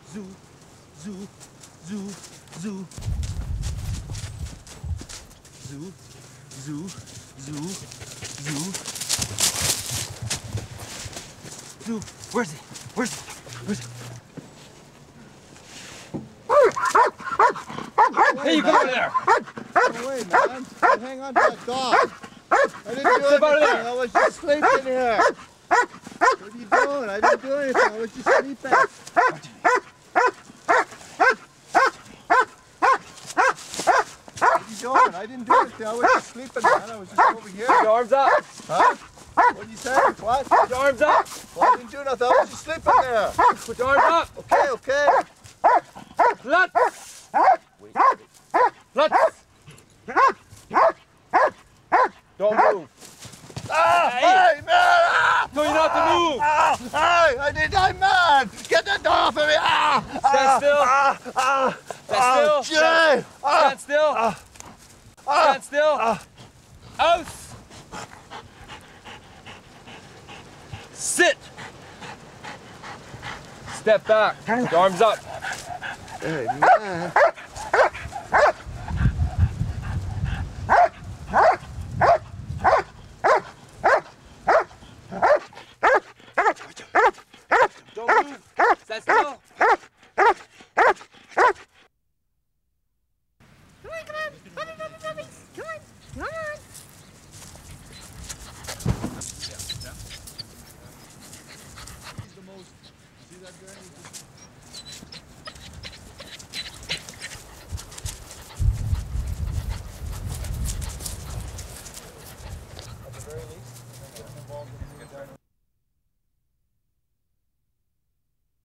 Zoo, zoo, zoo, zoo. Zoo, zoo, zoo, zoo. Zoo, where's it? Where's it? Where's it? Hey, you go over there! Go away, man. Don't hang on to that dog. I didn't do anything. I was just sleeping here. What are you doing? I didn't do anything. I was just sleeping. What are you doing? I didn't do anything. I was just sleeping, man. I was just over here. Put your arms up! Huh? What did you say? What? Put your arms up! Well, I didn't do nothing. I was just sleeping there. Put your arms up! Okay, okay. Let's! Wait, wait. Let's! Don't move. Hey, man! No, you're not to move! Hey, I did that, man! Get the dog off of me! Stand still! Stand still! Jay! Stand still! Stand still! Out! Sit! Step back. Put your arms up. Hey, man.